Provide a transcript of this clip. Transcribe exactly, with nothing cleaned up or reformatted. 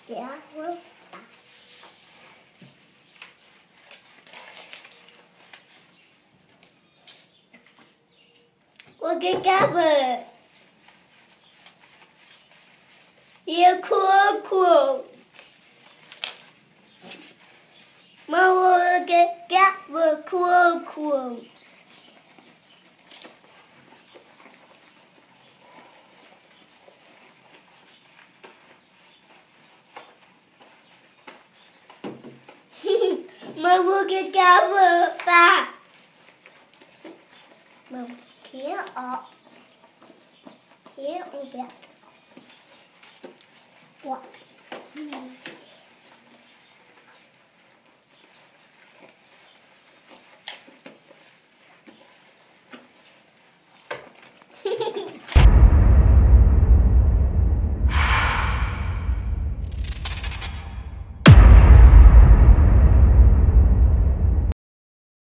Yeah, well. Look at Gabba. Yeah, cool, cool. Mama, look at Gabba, cool, cool. Mama, look at Gabba, back. Mama, here up. Here or back. What?